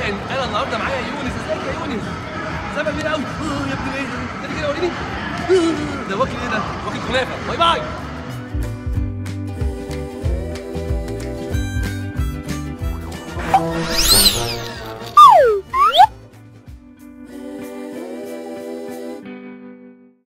كائن. انا النهارده معايا يونس. ازيك يا يونس؟ سبب كبير قوي. يا ابني ايه؟ تاني كده وريني. ده واكل ايه ده؟ واكل كنافه. باي باي.